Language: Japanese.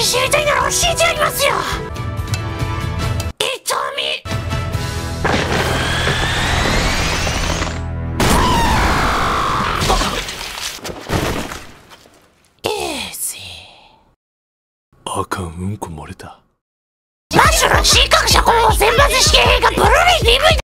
知りたいなら教えてやりますよ。痛み。 あかん、うんこ漏れた。 マッシュの新感謝この選抜試験映画ブルーレイ DVD